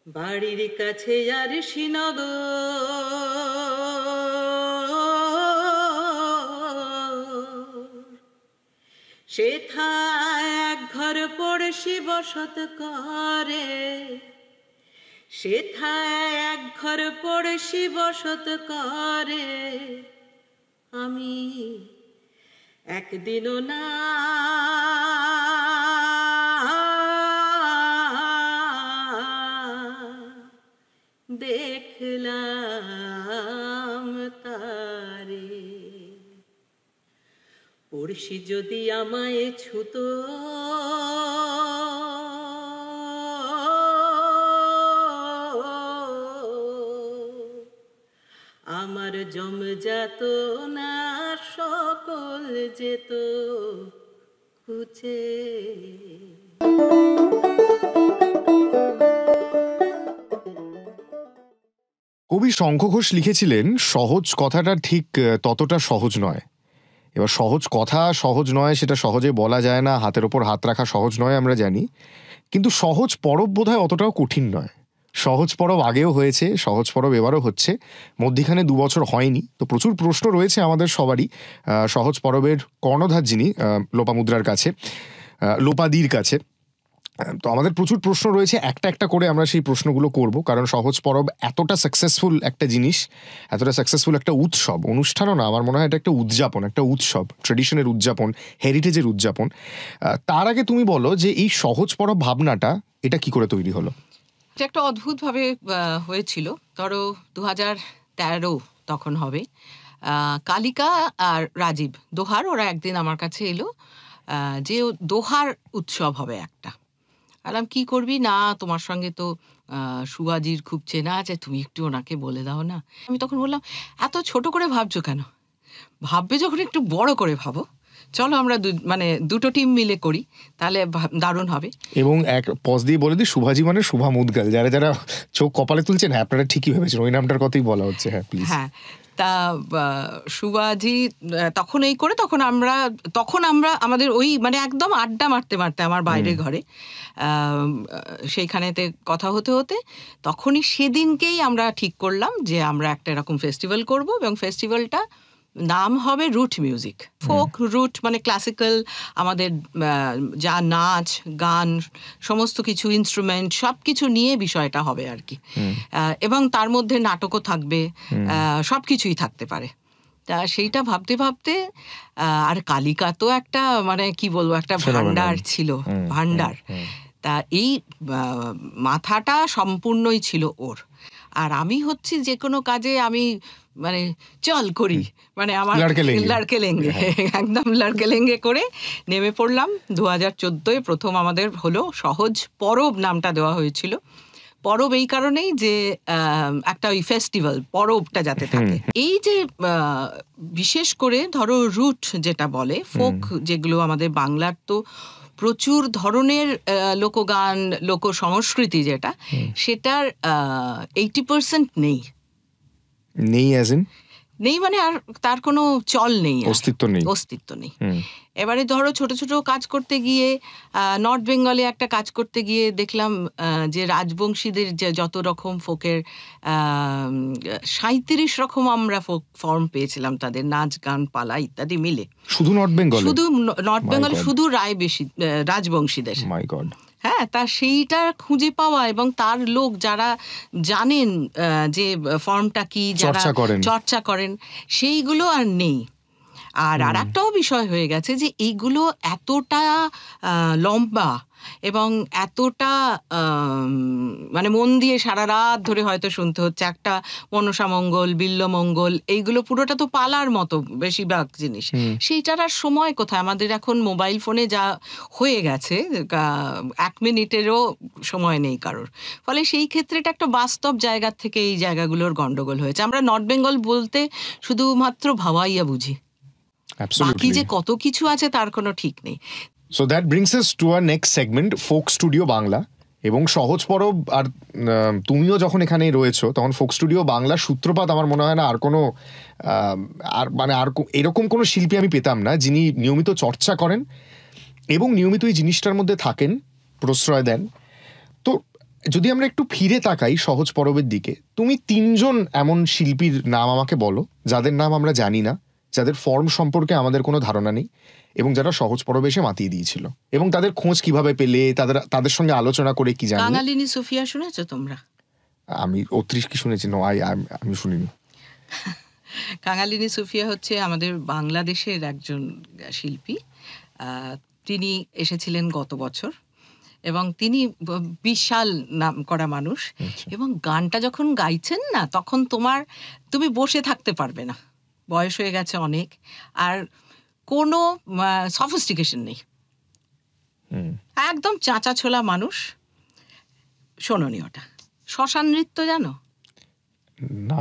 বাড়ির কাছে আর শ্রীনগর, সেথায় এক ঘর পড়শি বসত করে, সেথায় এক ঘর পড়শি বসত করে। আমি একদিনও না দেখলাম তারে। পড়শি যদি আমায় ছুতো, আমার জমজাত না সকল যেত খুঁজে। কবি শঙ্খ ঘোষ লিখেছিলেন, সহজ কথাটা ঠিক ততটা সহজ নয়। এবার সহজ কথা সহজ নয়, সেটা সহজে বলা যায় না, হাতের ওপর হাত রাখা সহজ নয় আমরা জানি, কিন্তু সহজ পরব বোধহয় অতটাও কঠিন নয়। সহজ পরব আগেও হয়েছে, সহজ পরব এবারও হচ্ছে, মধ্যিখানে 2 বছর হয়নি। তো প্রচুর প্রশ্ন রয়েছে আমাদের সবারই সহজ পরবের কর্ণধার যিনি লোপামুদ্রার কাছে, লোপাদির কাছে। তো আমাদের প্রচুর প্রশ্ন রয়েছে, একটা একটা করে আমরা সেই প্রশ্নগুলো করব, কারণ সহজ পরব এতটা সাকসেসফুল একটা জিনিস, এতটা সাকসেসফুল একটা উৎসব, অনুষ্ঠানও না, আমার মনে হয় এটা একটা উদযাপন, একটা উৎসব, ট্রেডিশনের উদযাপন, হেরিটেজের উদযাপন। তার আগে তুমি বলো যে এই সহজ পরব ভাবনাটা এটা কি করে তৈরি হলো? এটা একটা অদ্ভুতভাবে হয়েছিল। ধরো 2013 তখন হবে, কালিকা আর রাজীব দোহার, ওরা একদিন আমার কাছে এলো যে দোহার উৎসব হবে একটা। বললাম কি করবি? না তোমার সঙ্গে তো সুভাজির খুব চেনা আছে, তুমি একটু ওনাকে বলে দাও না। আমি তখন বললাম, এত ছোট করে ভাবছো কেন? ভাববে যখন একটু বড় করে ভাবো, চলো আমরা দুটো টিম মিলে করি, তাহলে দারুণ হবে। এবং এক পজ দিয়ে বলে দিই, শুভাজি মানে শুভা মুদগাল, যারা যারা চোখ কপালে তুলছেন, হ্যাঁ আপনারা ঠিকই ভেবেছেন, ওই নামটার কথাই বলা হচ্ছে। হ্যাঁ প্লিজ। হ্যাঁ, তা শুভাজি তখন এই করে, তখন আমরা আমাদের ওই একদম আড্ডা মারতে মারতে আমার বাইরের ঘরে, সেইখানেতে কথা হতে হতে তখনই সেদিনকেই আমরা ঠিক করলাম যে আমরা একটা এরকম ফেস্টিভ্যাল করব, এবং ফেস্টিভ্যালটা নাম হবে রুট মিউজিক। ফোক রুট মানে ক্লাসিক্যাল, আমাদের যা নাচ গান সমস্ত কিছু, ইনস্ট্রুমেন্ট সব কিছু নিয়ে বিষয়টা হবে আর কি। এবং তার মধ্যে নাটকও থাকবে, সব কিছুই থাকতে পারে। তা সেইটা ভাবতে ভাবতে, আর কালিকা তো একটা কি বলবো, একটা ভান্ডার ছিল, ভান্ডার। তা এই মাথাটা সম্পূর্ণই ছিল ওর। আর আমি হচ্ছি যে কোনো কাজে আমি চল করি, আমার লড়কে লেঙ্গে, একদম লড়কে লেঙ্গে করে নেমে পড়লাম। 2014 প্রথম আমাদের হলো সহজ পরব, নামটা দেওয়া হয়েছিল পরব এই কারণেই যে একটা ওই ফেস্টিভ্যাল, পরবটা যাতে থাকে। এই যে বিশেষ করে ধরো রুট যেটা বলে, ফোক যেগুলো আমাদের বাংলার, তো প্রচুর ধরনের লোকগান, লোক সংস্কৃতি যেটা, সেটার 80% নেই। নেই আর তার কোনো চল নেই, অস্তিত্ব নেই। এবারে ধরো ছোট ছোট কাজ করতে গিয়ে, নর্থ বেঙ্গলে একটা কাজ করতে গিয়ে দেখলাম যে রাজবংশীদের যে যত রকম ফোকের 37 রকম আমরা ফোক ফর্ম পেয়েছিলাম, তাদের নাচ গান পালা ইত্যাদি মিলে। শুধু নর্থ বেঙ্গলে শুধু রাজবংশীদের। হ্যাঁ, তা সেইটা খুঁজে পাওয়া এবং তার লোক যারা জানেন যে ফর্মটা কি, যারা চর্চা করেন, সেইগুলো আর নেই। আর একটাও বিষয় হয়ে গেছে যে এইগুলো এতটা লম্বা এবং এতটা মন দিয়ে সারা রাত ধরে হয়তো শুনতে হচ্ছে। একটা মনসামঙ্গল, বিল্লমঙ্গল, এইগুলো পুরোটা তো পালার মতো বেশিরভাগ জিনিস, সেইটার আর সময় কোথায়? আমাদের এখন মোবাইল ফোনে যা হয়ে গেছে, 1 মিনিটেরও সময় নেই কারোর। ফলে সেই ক্ষেত্রে এটা একটা বাস্তব জায়গা থেকে এই জায়গাগুলোর গন্ডগোল হয়েছে। আমরা নর্থ বেঙ্গল বলতে শুধুমাত্র ভাওয়াইয়া বুঝি, বাকি যে কত কিছু আছে তার কোনো ঠিক নেই। So that brings us to our next segment, folk studio Bangla. এবং সহজ পরব, আর তুমিও যখন এখানে রয়েছো তখন ফোক স্টুডিও বাংলার সূত্রপাত আমার মনে হয় না আর কোনো আর এরকম কোনো শিল্পী আমি পেতাম না যিনি নিয়মিত চর্চা করেন এবং নিয়মিত এই জিনিসটার মধ্যে থাকেন, প্রশ্রয় দেন। তো যদি আমরা একটু ফিরে তাকাই সহজ পরবের দিকে, তুমি 3জন এমন শিল্পীর নাম আমাকে বলো যাদের নাম আমরা জানি না, যাদের ফর্ম সম্পর্কে আমাদের কোনো ধারণা নেই, এবং যারা সহজ পরবে এসে মাতিয়ে দিয়েছিল, এবং তাদের খোঁজ কিভাবে পেলে, তাদের সঙ্গে আলোচনা করে কি জানলে? কাঙালিনী সুফিয়া শুনেছো তোমরা? আমি ৩৮ কি শুনেছি, আমি শুনিনি। কাঙালিনী সুফিয়া হচ্ছে আমাদের বাংলাদেশের একজন শিল্পী। তিনি এসেছিলেন গত বছর, এবং তিনি বিশাল নাম করা মানুষ, এবং গানটা যখন গাইছেন না তখন তুমি বসে থাকতে পারবে না। বয়স হয়ে গেছে অনেক, আর কোনো সফিস্টিকেশন নেই, একদম চাঁচা ছোলা মানুষ। শোনোনি ওটা? শ্মশান নৃত্য জানো? না,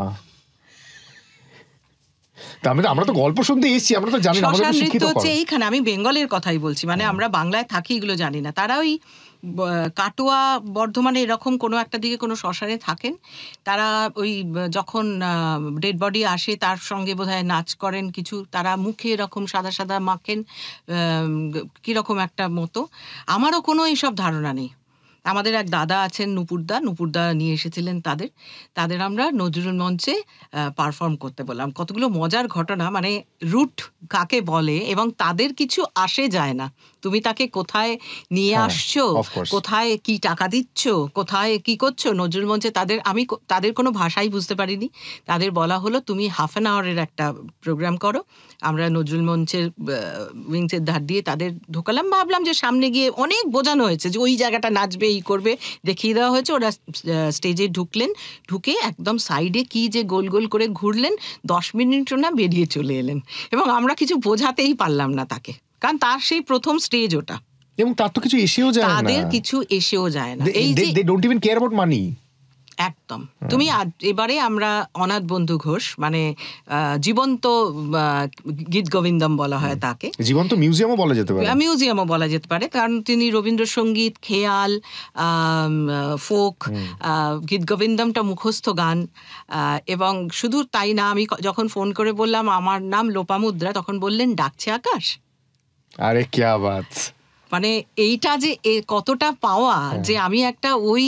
আমরা তো গল্প শুনতে এসেছি, আমরা তো জানি না। শ্মশান নৃত্য হচ্ছে এইখানে, আমি বেঙ্গলের কথাই বলছি, মানে আমরা বাংলায় থাকি এগুলো জানি না। তারা ওই কাটোয়া, বর্ধমানে এরকম কোনো একটা দিকে কোনো শ্মশানে থাকেন। তারা ওই যখন ডেড বডি আসে তার সঙ্গে বোধহয় নাচ করেন কিছু, তারা মুখে এরকম সাদা সাদা মাখেন কীরকম একটা মতো। আমারও কোনো এইসব ধারণা নেই। আমাদের এক দাদা আছেন নুপুরদা নিয়ে এসেছিলেন তাদের আমরা নজরুল মঞ্চে পারফর্ম করতে বললাম। কতগুলো মজার ঘটনা, মানে রুট কাকে বলে এবং তাদের কিছু আসে যায় না। তুমি তাকে কোথায় নিয়ে আসছো, কোথায় কি টাকা দিচ্ছ, কোথায় কি করছো, নজরুল মঞ্চে তাদের কোনো ভাষাই বুঝতে পারিনি। তাদের বলা হলো তুমি হাফ অ্যান আওয়ারের একটা প্রোগ্রাম করো। আমরা নজরুল মঞ্চের উইংসের ধার দিয়ে তাদের ঢোকালাম, ভাবলাম যে সামনে গিয়ে অনেক বোঝানো হয়েছে যে ওই জায়গাটা নাচবে, এই করবে, দেখিয়ে দেওয়া হয়েছে। ওরা স্টেজে ঢুকে একদম সাইডে কি যে গোল গোল করে ঘুরলেন, 10 মিনিটও না বেরিয়ে চলে এলেন, এবং আমরা কিছু বোঝাতেই পারলাম না তাকে, কারণ তার সেই প্রথম স্টেজ ওটা, এবং তার তো কিছু এসেও যায় না, তাদের কিছু এসেও যায় না। এই যে they don't even care about money। একদম। তুমি এবারে আমরা অনাথ বন্ধু ঘোষ, মানে জীবন্ত গীত গোবিন্দম বলা হয় তাকে, জীবন্ত মিউজিয়ামও বলা যেতে পারে, কারণ তিনি রবীন্দ্রসঙ্গীত, খেয়াল, ফোক, গীত গোবিন্দমটা মুখস্থ গান। এবং শুধু তাই না, আমি যখন ফোন করে বললাম আমার নাম লোপামুদ্রা, তখন বললেন ডাকছে আকাশ। আরে ক্যা বাত! মানে এইটা যে কতটা পাওয়া, যে আমি একটা ওই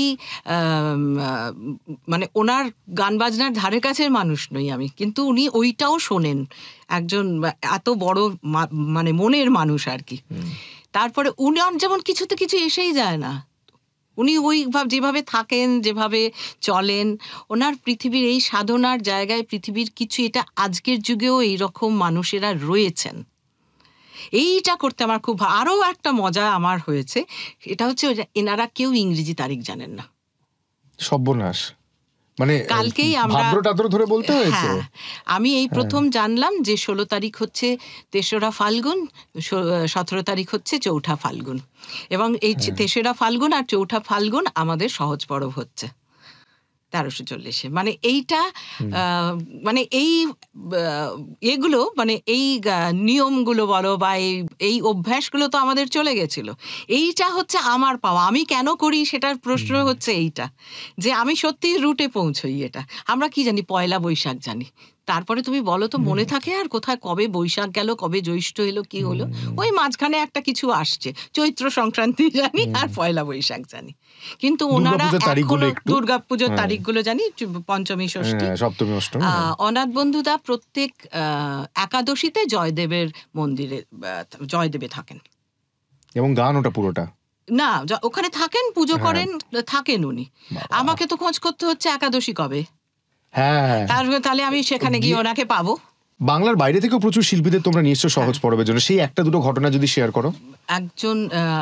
মানে ওনার গান বাজনার ধারে কাছের মানুষ নই আমি, কিন্তু উনি ওইটাও শোনেন, একজন এত বড় মানে মনের মানুষ আর কি। তারপরে উনি যেমন কিছুতে কিছু এসেই যায় না, উনি যেভাবে থাকেন, যেভাবে চলেন, ওনার পৃথিবীর এই সাধনার জায়গায় পৃথিবীর কিছু, এটা আজকের যুগেও এইরকম মানুষেরা রয়েছেন। এইটা করতে আমার খুব আরও একটা মজা আমার হয়েছে, এটা হচ্ছে এনারা কেউ ইংরেজি তারিখ জানেন না। সর্বনাশ! মানে কালকেই আমরা ধরে বলতে হয়েছে। আমি এই প্রথম জানলাম যে 16 তারিখ হচ্ছে 3রা ফাল্গুন, 17 তারিখ হচ্ছে 4ঠা ফাল্গুন, এবং এই 3রা ফাল্গুন আর 4ঠা ফাল্গুন আমাদের সহজ পরব হচ্ছে 1340-এ। মানে এইটা মানে এগুলো, মানে এই নিয়মগুলো বলো বা এই অভ্যাসগুলো তো আমাদের চলে গেছিল। এইটা হচ্ছে আমার পাওয়া। আমি কেন করি সেটার প্রশ্ন হচ্ছে এইটা, যে আমি সত্যি রুটে পৌঁছই। এটা আমরা কি জানি, পয়লা বৈশাখ জানি, তারপরে তুমি বলো তো মনে থাকে আর কোথায় কবে বৈশাখ গেল, কবে জ্যৈষ্ঠ এলো, কি হলো, ওই মাঝখানে একটা কিছু আসছে, চৈত্র সংক্রান্তি জানি আর পয়লা বৈশাখ জানি, কিন্তু ওনারা দুর্গাপুজোর তারিখগুলো জানি, পঞ্চমী, ষষ্ঠী, সপ্তমী, অষ্টমী। অনাথ বন্ধুদা প্রত্যেক একাদশীতে জয়দেবের মন্দিরে জয়দেবে থাকেন, এবং গান ওটা পুরোটা না ওখানে থাকেন, পুজো করেন, থাকেন উনি। আমাকে তো খোঁজ করতে হচ্ছে একাদশী কবে, তাহলে আমি সেখানে গিয়ে ওনাকে পাবো। বাংলার বাইরে থেকেও প্রচুর শিল্পীদের তোমরা নিশ্চয় সহজ পরবের জন্য, সেই একটা দুটো ঘটনা যদি শেয়ার করো। একজন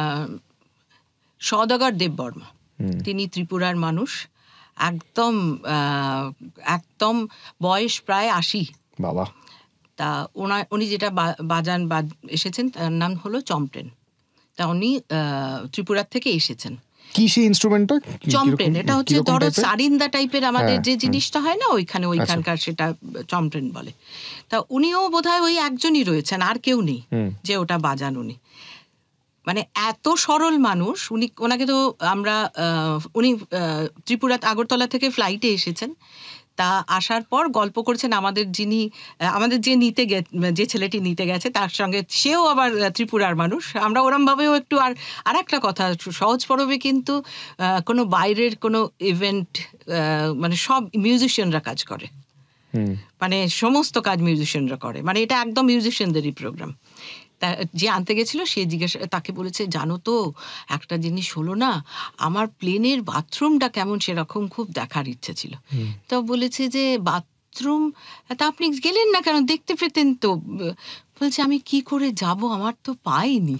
সওদাগর দেববর্মা, তিনি ত্রিপুরার মানুষ, একদম বয়স প্রায় 80। বাবা! তা উনি যেটা বাজান এসেছেন তার নাম হলো চম্পটেন। তা উনি ত্রিপুরার থেকে এসেছেন। কি সেই ইনস্ট্রুমেন্টটা? চম্পটেন, এটা হচ্ছে ধরো সারিন্দা টাইপের আমাদের যে জিনিসটা হয় না ওইখানকার, সেটা চম্পটেন বলে। তা উনিও বোধহয় ওই একজনই রয়েছেন, আর কেউ নেই যে ওটা বাজান উনি। মানে এত সরল মানুষ উনি। ওনাকে তো উনি ত্রিপুরা আগরতলা থেকে ফ্লাইটে এসেছেন। তা আসার পর গল্প করছেন আমাদের আমাদের যে ছেলেটি নিতে গেছে তার সঙ্গে, সেও আবার ত্রিপুরার মানুষ। আমরা ওরমভাবেও একটু আর একটা কথা, সহজ পরবে কিন্তু কোনো বাইরের কোনো ইভেন্ট, মানে সব মিউজিশিয়ানরা কাজ করে, মানে সমস্ত কাজ মিউজিশিয়ানরা করে, মানে এটা একদম মিউজিশিয়ানদেরই প্রোগ্রাম। তা যে আনতে গেছিল সে তাকে বলেছে, জানো তো একটা জিনিস হলো না, আমার প্লেনের বাথরুমটা কেমন সেরকম খুব দেখার ইচ্ছে ছিল। তো বলেছে যে বাথরুম, তা আপনি গেলেন না কেন, দেখতে পেতেন তো। বলছে আমি কি করে যাব, আমার তো পাইনি।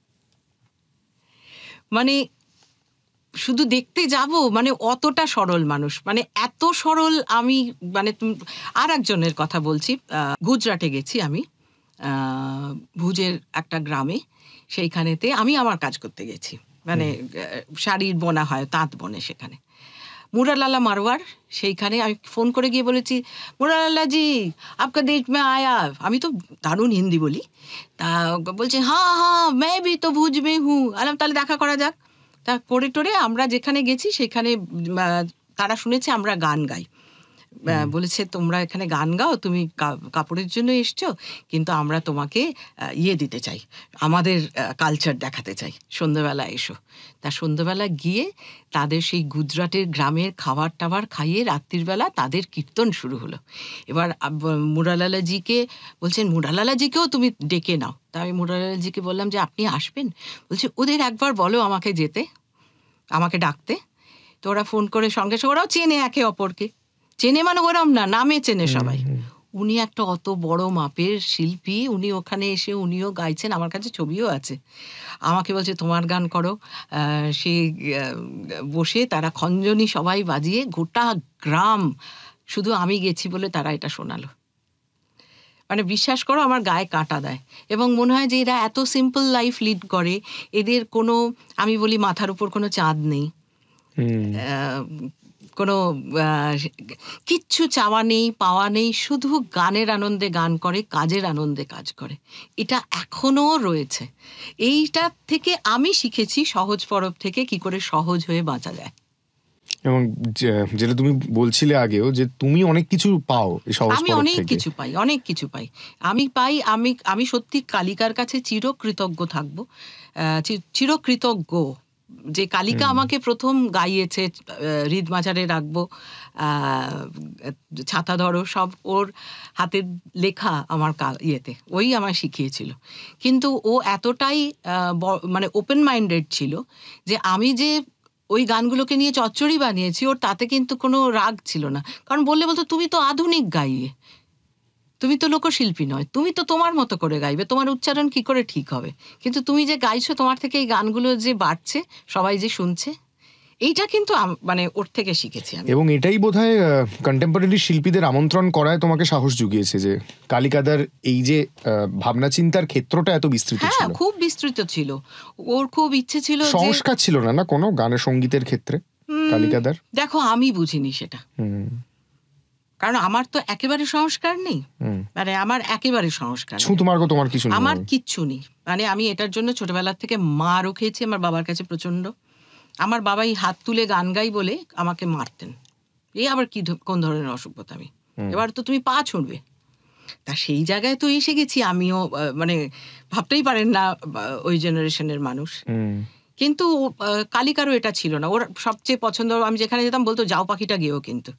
মানে শুধু দেখতে যাব, মানে অতটা সরল মানুষ, মানে এত সরল। আমি মানে আর একজনের কথা বলছি, গুজরাটে গেছি আমি, ভুজের একটা গ্রামে, সেইখানেতে আমি আমার কাজ করতে গেছি, মানে শাড়ির বোনা হয়, তাঁত বনে সেখানে। মুরালালা মারওয়ার, সেইখানে আমি ফোন করে গিয়ে বলেছি, মুরালালা জি আপকা দেশ মে আয়া। আমি তো দারুণ হিন্দি বলি। তা বলছে হ্যাঁ হ্যাঁ মে ভি তো ভুজ মে হুঁ। আলাম তাহলে দেখা করা যাক। তা করে টোরে আমরা যেখানে গেছি সেখানে তারা শুনেছে আমরা গান গাই। বলেছে তোমরা এখানে গান গাও, তুমি কাপড়ের জন্য এসছো, কিন্তু আমরা তোমাকে দিতে চাই, আমাদের কালচার দেখাতে চাই, সন্ধ্যেবেলা এসো। তা সন্ধ্যেবেলা গিয়ে তাদের সেই গুজরাটের গ্রামের খাবার টাবার খাইয়ে রাত্রিবেলা তাদের কীর্তন শুরু হলো। এবার মুরালালাজিকে বলছেন, মুরালালাজিকেও তুমি ডেকে নাও। তা আমি মুরালালাজিকে বললাম যে আপনি আসবেন। বলছে ওদের একবার বলো আমাকে যেতে, আমাকে ডাকতে। তো ওরা ফোন করে সঙ্গে সঙ্গে, ওরাও চেনে একে অপরকে, চেনে মানে ওরম না, নামে চেনে সবাই। উনি একটা অত বড় মাপের শিল্পী, উনি ওখানে এসে উনিও গাইছেন, আমার কাছে ছবিও আছে। আমাকে বলছে তোমার গান করো। সে বসে তারা খঞ্জনি সবাই বাজিয়ে, গোটা গ্রাম, শুধু আমি গেছি বলে তারা এটা শোনালো। মানে বিশ্বাস করো আমার গায়ে কাঁটা দেয়। এবং মনে হয় যে এরা এত সিম্পল লাইফ লিড করে, এদের কোনো, আমি বলি মাথার উপর কোনো চাঁদ নেই, কোনো কিচ্ছু চাওয়া নেই পাওয়া নেই, শুধু গানের আনন্দে গান করে, কাজের আনন্দে কাজ করে। এটা এখনো রয়েছে। এইটা থেকে আমি শিখেছি সহজ পরব থেকে কি করে সহজ হয়ে বাঁচা যায়। এবং যেটা তুমি বলছিলে আগেও যে তুমি অনেক কিছু পাও এই সহজ পরব থেকে। আমি অনেক কিছু পাই, অনেক কিছু পাই। আমি সত্যি কালিকার কাছে চিরকৃতজ্ঞ থাকবো, চিরকৃতজ্ঞ যে কালিকা আমাকে প্রথম গাইয়েছে, হৃদ মাঝারে রাখবো, ছাতা ধরো, সব ওর হাতের লেখা আমার ওই আমায় শিখিয়েছিল। কিন্তু ও এতটাই মানে ওপেন মাইন্ডেড ছিল যে আমি যে ওই গানগুলোকে নিয়ে চচ্চড়ি বানিয়েছি, ওর তাতে কিন্তু কোনো রাগ ছিল না। কারণ বলতো তুমি তো আধুনিক গাইয়ে, তুমি তো লোকশিল্পী নয়, তুমি তো তোমার মতো করে গাইবে, তোমার উচ্চারণ কি করে ঠিক হবে, কিন্তু তুমি যে গাইছো তোমার থেকে এই গানগুলো যে বাড়ছে, সবাই যে শুনছে, এইটা কিন্তু মানে ওর থেকে শিখেছি আমি। এবং এটাই বোধহয় কন্টেম্পোরারি শিল্পীদের আমন্ত্রণ করায় তোমাকে সাহস জুগিয়েছে, যে কালিকাদার এই যে ভাবনা চিন্তার ক্ষেত্রটা এত বিস্তৃত ছিল। হ্যাঁ, খুব বিস্তৃত ছিল। ওর খুব ইচ্ছে ছিল, সংস্কার ছিল না কোনো গানের সঙ্গীতের ক্ষেত্রে কালিকাদার। দেখো আমি বুঝিনি সেটা, কারণ আমার তো একেবারে সংস্কার নেই, মানে আমার একেবারে সংস্কার তোমার কিছু, আমার কিচ্ছু নেই। মানে আমি এটার জন্য ছোটবেলার থেকে মারও খেয়েছি আমার বাবার কাছে প্রচন্ড। আমার বাবাই হাত তুলে গান গাই বলে আমাকে মারতেন। এই আবার কোন ধরনের অসভ্যতা আমি, এবার তো তুমি পা ছুঁড়বে। তা সেই জায়গায় তো এসে গেছি আমিও, মানে ভাবতেই পারেন না ওই জেনারেশনের মানুষ। কিন্তু কালিকারও এটা ছিল না, ওর সবচেয়ে পছন্দ, আমি যেখানে যেতাম বলতো যাও পাখিটা গেও, কিন্তু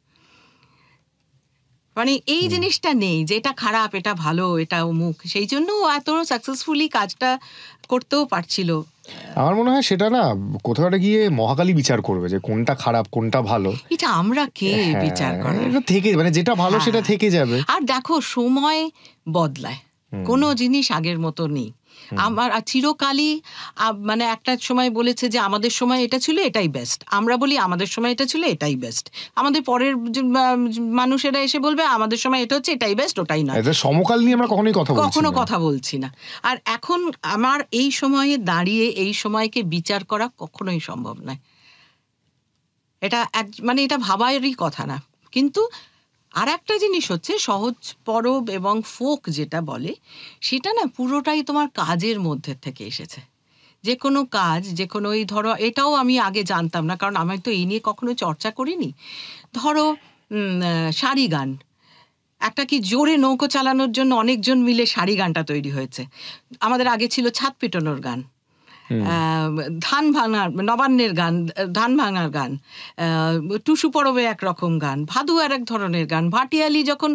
মানে এই জিনিসটা নেই যে এটা খারাপ এটা ভালো এটা অমুক, সেই জন্য ও এত সাকসেসফুলি কাজটা করতেও পারছিল। আমার মনে হয় সেটা না কোথাও গিয়ে মহাকালী বিচার করবে যে কোনটা খারাপ কোনটা ভালো। এটা আমরা কে বিচার করার, থেকে মানে যেটা ভালো সেটা থেকে যাবে। আর দেখো সময় বদলায়, কোনো জিনিস আগের মতো নেই। আমার চিরকালই মানে একটা সময় বলেছে যে আমাদের সময় এটা ছিল এটাই বেস্ট, আমরা বলি আমাদের সময় এটা ছিল এটাই বেস্ট, আমাদের পরের মানুষেরা এসে বলবে আমাদের সময় এটা হচ্ছে এটাই বেস্ট ওটাই নয়। সমকাল নিয়ে আমরা কখনো কথা বলছি না। আর এখন আমার এই সময়ে দাঁড়িয়ে এই সময়কে বিচার করা কখনোই সম্ভব নয়, এটা মানে এটা ভাবারই কথা না। কিন্তু আর একটা জিনিস হচ্ছে সহজ পরব এবং ফোক যেটা বলে, সেটা না পুরোটাই তোমার কাজের মধ্যে থেকে এসেছে। যে কোনো কাজ, যে কোনো, এই ধরো এটাও আমি আগে জানতাম না, কারণ আমি তো এই নিয়ে কখনো চর্চা করিনি। ধরো সারি গান, একটা কি জোরে নৌকো চালানোর জন্য অনেকজন মিলে সারি গানটা তৈরি হয়েছে। আমাদের আগে ছিল ছাদ পেটানোর গান, ধান ভাঙার নবান্নের গান, ধান ভাঙার গান, টুসু পরবে একরকম গান, ভাদু আর এক ধরনের গান, ভাটিয়ালি যখন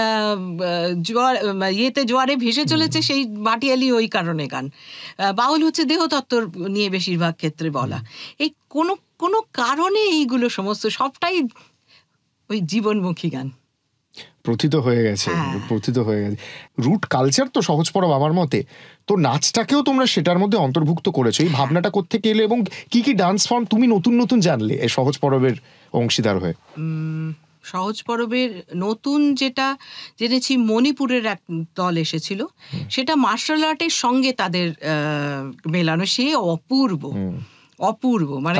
জোয়ারে ভেসে চলেছে সেই ভাটিয়ালি ওই কারণে গান, বাউল হচ্ছে দেহতত্ত্বর নিয়ে বেশিরভাগ ক্ষেত্রে বলা। এই কোনো কোনো কারণে এইগুলো সমস্ত সবটাই ওই জীবনমুখী গান প্রথিত হয়ে গেছে, প্রথিত হয়ে গেছে। রুট কালচার তো সহজ পরব আমার মতে, তো নাচটাকেও তোমরা সেটার মধ্যে অন্তর্ভুক্ত করেছো। এই ভাবনাটা কোত্থেকে এলো এবং কি কি ডান্স ফর্ম তুমি নতুন নতুন জানলে এই সহজ পরবের অংশীদার হয়ে? সহজ পরবের নতুন যেটা জেনেছি, মণিপুরের এক দল এসেছিল, সেটা মার্শাল আর্টের সঙ্গে তাদের মেলানো, সে অপূর্ব অপূর্ব। মানে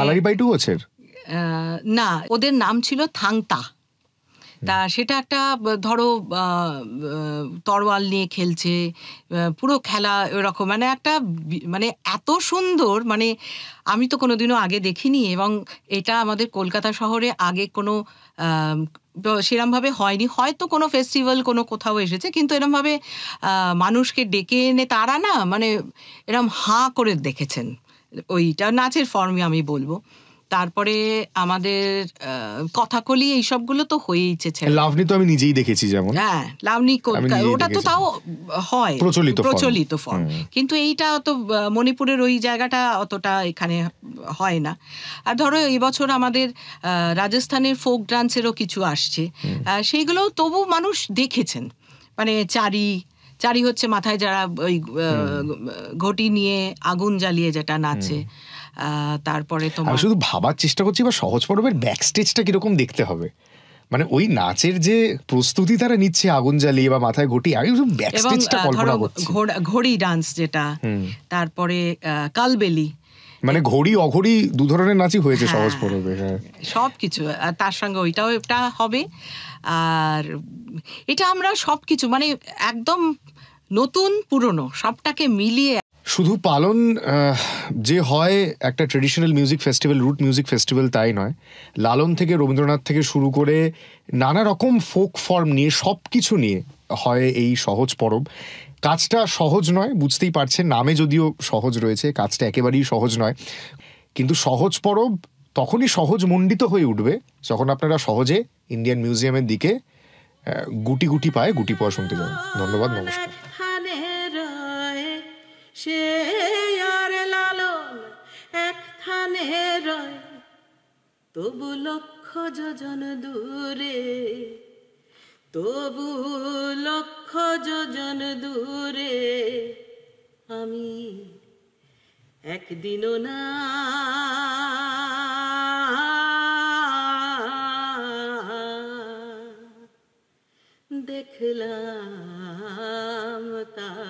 না, ওদের নাম ছিল থাংতা। তা সেটা একটা ধরো তরোয়াল নিয়ে খেলছে, পুরো খেলা এরকম, মানে একটা মানে এত সুন্দর, মানে আমি তো কোনোদিনও আগে দেখিনি। এবং এটা আমাদের কলকাতা শহরে আগে কোনো সেরমভাবে হয়নি, হয়তো কোনো ফেস্টিভ্যাল কোনো কোথাও এসেছে, কিন্তু এরমভাবে মানুষকে ডেকে এনে তারা না মানে এরম হাঁ করে দেখেছেন। ওইটা নাচের ফর্মই আমি বলবো। তারপরে আমাদের কথাকলি এইসবগুলো তো হয়েইছে। লাভনি তো আমি নিজেই দেখেছি, যেমন হ্যাঁ লাভনি, ওটা তো তাও হয় প্রচলিত ফর্ম, কিন্তু এইটা তো মণিপুরের ওই জায়গাটা অতটা এখানে হয় না। আর ধরো এবছর আমাদের রাজস্থানের ফোক ডান্সেরও কিছু আসছে, সেইগুলোও তবু মানুষ দেখেছেন। মানে চারি হচ্ছে মাথায় যারা ওই ঘটি নিয়ে আগুন জ্বালিয়ে যেটা নাচে। তারপরে আমি শুধু ভাবার চেষ্টা করছি বা সহজ পরবের ব্যাক স্টেজটা কিরকম দেখতে হবে, মানে ওই নাচের যে প্রস্তুতি তারা নিচ্ছে আগুন জ্বালিয়ে বা মাথায় ঘটি, আমি ব্যাক স্টেজটা কল্পনা করছি। ঘড়ি ডান্স যেটা, তারপরে কালবেলি, মানে ঘড়ি অঘড়ি দু ধরনের নাচই হয়েছে সহজ পরবে, সবকিছু তার সঙ্গে ওইটাও একটা হবে। আর এটা আমরা সবকিছু মানে একদম নতুন পুরনো সবটাকে মিলিয়ে শুধু পালন যে হয় একটা traditional music festival, root music festival, তাই নয়। লালন থেকে রবীন্দ্রনাথ থেকে শুরু করে নানা রকম ফোক ফর্ম নিয়ে সব কিছু নিয়ে হয় এই সহজ পরব। কাজটা সহজ নয়, বুঝতেই পারছেন, নামে যদিও সহজ রয়েছে, কাজটা একেবারেই সহজ নয়। কিন্তু সহজ পরব তখনই সহজ মণ্ডিত হয়ে উঠবে যখন আপনারা সহজে ইন্ডিয়ান মিউজিয়ামের দিকে গুটি গুটি পায়ে গুটি পাওয়া শুনতে যাবেন। ধন্যবাদ, নমস্কার। সে আর লালন এক থানে রয়, তবু লক্ষ যোজন দূরে, তবু লক্ষ যোজন দূরে, আমি একদিনও না দেখলাম তা।